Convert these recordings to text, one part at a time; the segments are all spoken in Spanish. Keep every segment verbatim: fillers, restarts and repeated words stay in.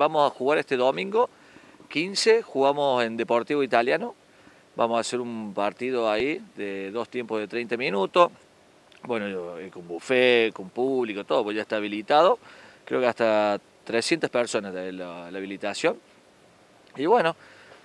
vamos a jugar este domingo, quince, jugamos en Deportivo Italiano. Vamos a hacer un partido ahí de dos tiempos de treinta minutos. Bueno, con buffet, con público, todo, pues ya está habilitado. Creo que hasta trescientas personas de la, la habilitación. Y bueno,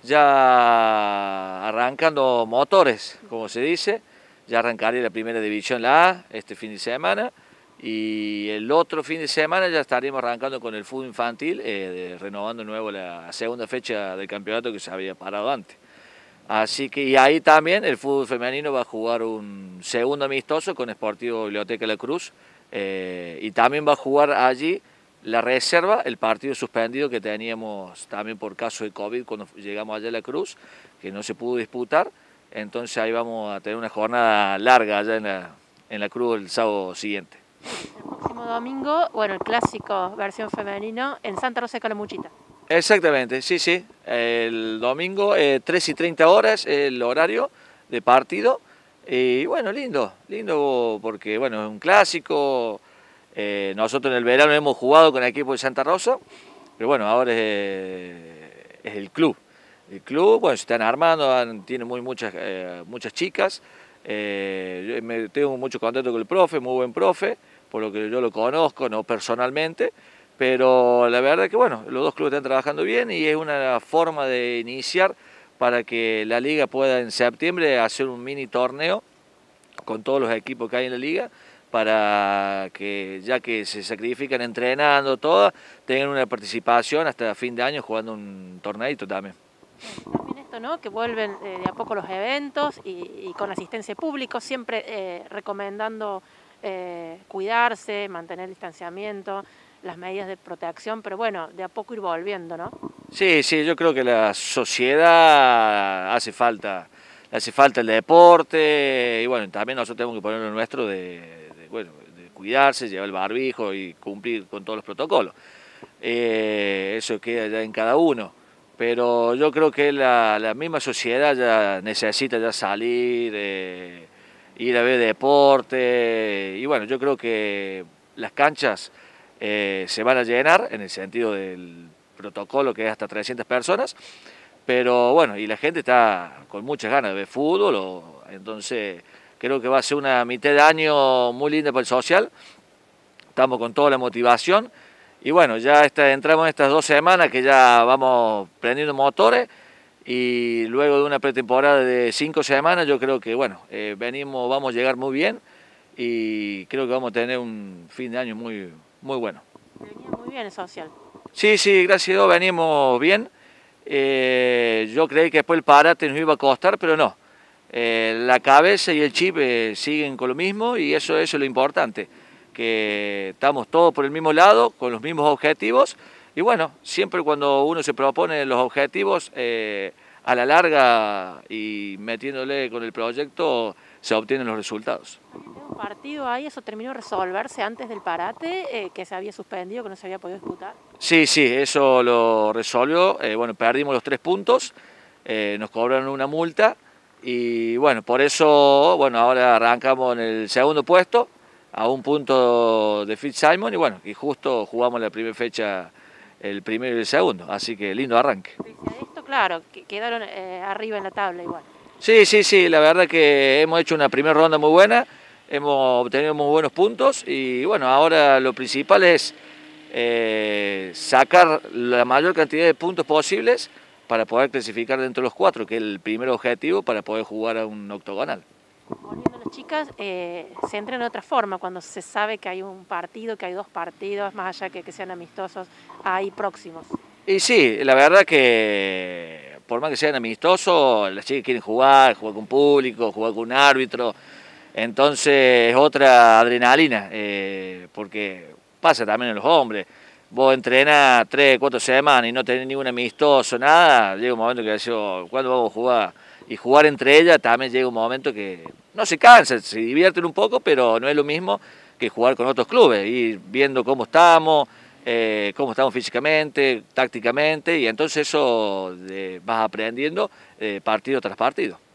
ya arrancando motores, como se dice. Ya arrancaría la primera división, la A, este fin de semana. Y el otro fin de semana ya estaríamos arrancando con el fútbol infantil, eh, de, renovando de nuevo la segunda fecha del campeonato que se había parado antes. Así que, y ahí también el fútbol femenino va a jugar un segundo amistoso con Sportivo Biblioteca La Cruz, eh, y también va a jugar allí la reserva, el partido suspendido que teníamos también por caso de COVID cuando llegamos allá a La Cruz, que no se pudo disputar. Entonces ahí vamos a tener una jornada larga allá en la, en la Cruz el sábado siguiente. El próximo domingo, bueno, el clásico versión femenino en Santa Rosa de Calamuchita. Exactamente, sí, sí. El domingo, eh, tres y treinta horas, el horario de partido. Y bueno, lindo, lindo porque bueno, es un clásico. Eh, nosotros en el verano hemos jugado con el equipo de Santa Rosa, pero bueno, ahora es, es el club. El club, bueno, se están armando, han, tiene muy, muchas, eh, muchas chicas. Eh, yo me, tengo mucho contacto con el profe, muy buen profe, por lo que yo lo conozco, no personalmente. Pero la verdad es que bueno, los dos clubes están trabajando bien y es una forma de iniciar para que la liga pueda en septiembre hacer un mini torneo con todos los equipos que hay en la liga, para que ya que se sacrifican entrenando todas, tengan una participación hasta fin de año jugando un torneito también. También esto, ¿no? Que vuelven eh, de a poco los eventos y, y con asistencia de público, siempre eh, recomendando eh, cuidarse, mantener el distanciamiento, las medidas de protección, pero bueno, de a poco ir volviendo, ¿no? Sí, sí, yo creo que la sociedad hace falta, hace falta el deporte y bueno, también nosotros tenemos que poner lo nuestro de, de, bueno, de cuidarse, llevar el barbijo y cumplir con todos los protocolos. Eh, eso queda ya en cada uno, pero yo creo que la, la misma sociedad ya necesita ya salir, eh, ir a ver deporte y bueno, yo creo que las canchas Eh, se van a llenar en el sentido del protocolo que es hasta trescientas personas, pero bueno, y la gente está con muchas ganas de ver fútbol, o, entonces creo que va a ser una mitad de año muy linda para el social, estamos con toda la motivación y bueno, ya está, entramos en estas dos semanas que ya vamos prendiendo motores y luego de una pretemporada de cinco semanas yo creo que bueno, eh, venimos, vamos a llegar muy bien y creo que vamos a tener un fin de año muy Muy bueno. Venía muy bien el social. Sí, sí, gracias a Dios venimos bien. Eh, yo creí que después el parate nos iba a costar, pero no. Eh, la cabeza y el chip eh, siguen con lo mismo y eso, eso es lo importante. Que estamos todos por el mismo lado, con los mismos objetivos. Y bueno, siempre cuando uno se propone los objetivos, eh, a la larga y metiéndole con el proyecto, se obtienen los resultados. Un partido ahí, eso terminó de resolverse antes del parate, eh, que se había suspendido, que no se había podido disputar. Sí, sí, eso lo resolvió. Eh, bueno, perdimos los tres puntos, eh, nos cobraron una multa y bueno, por eso, bueno, ahora arrancamos en el segundo puesto, a un punto de Fitzsimons y bueno, y justo jugamos la primera fecha, el primero y el segundo, así que lindo arranque. Pese a esto, claro, que quedaron eh, arriba en la tabla igual. Sí, sí, sí, la verdad que hemos hecho una primera ronda muy buena, hemos obtenido muy buenos puntos y bueno, ahora lo principal es eh, sacar la mayor cantidad de puntos posibles para poder clasificar dentro de los cuatro, que es el primer objetivo para poder jugar a un octogonal. Volviendo a las chicas, eh, se entra de otra forma cuando se sabe que hay un partido, que hay dos partidos, más allá que, que sean amistosos, ahí próximos. Y sí, la verdad que por más que sean amistosos, las chicas quieren jugar, jugar con público, jugar con un árbitro, entonces es otra adrenalina, eh, porque pasa también en los hombres. Vos entrenás tres, cuatro semanas y no tenés ningún amistoso, nada, llega un momento que decís, ¿cuándo vamos a jugar? Y jugar entre ellas también llega un momento que no se cansan, se divierten un poco, pero no es lo mismo que jugar con otros clubes, ir viendo cómo estamos, eh, cómo estamos físicamente, tácticamente, y entonces eso eh, vas aprendiendo eh, partido tras partido.